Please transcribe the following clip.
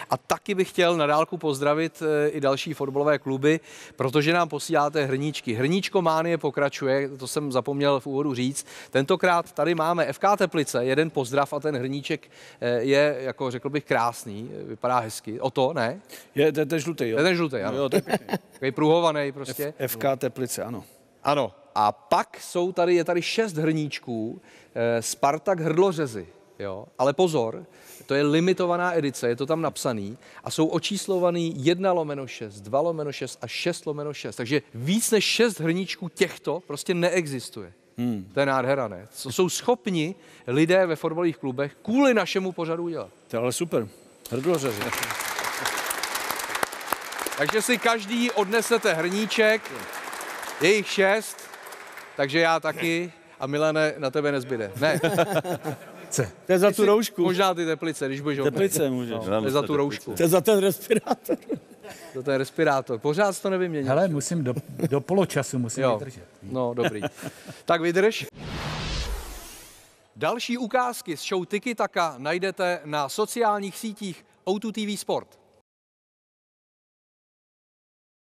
A taky bych chtěl na dálku pozdravit i další fotbalové kluby, protože nám posíláte hrníčky. Hrníčkománie pokračuje, to jsem zapomněl v úvodu říct. Tentokrát tady máme FK Teplice, jeden pozdrav a ten hrníček je, jako řekl bych, krásný, vypadá hezky. O to, ne? Je ten žlutý, jo? Je ten žlutý, ano. Jo, to je pěkný. Takový pruhovaný prostě. FK Teplice, ano. Ano. A pak je tady 6 hrníčků, Spartak Hrdlořezy, jo. Ale pozor, to je limitovaná edice, je to tam napsaný a jsou očíslovaný 1/6, 2/6 a 6/6. Takže víc než 6 hrníčků těchto prostě neexistuje. To je nádhera, ne? Co jsou schopni lidé ve fotbalových klubech kvůli našemu pořadu dělat. To je ale super. Hrdlořezy. Takže si každý odnesete hrníček, je jich 6, takže já taky a Milane, na tebe nezbyde. Ne. To je za tu roušku. Možná ty Teplice, když budeš Teplice můžeš. No, to je za tu roušku. To je za ten respirátor. To je respirátor. Pořád to nevyměnil. Hele, musím do poločasu vydržet. No, dobrý. Tak vydrž. Další ukázky z show Tiki Taka najdete na sociálních sítích O2 TV Sport.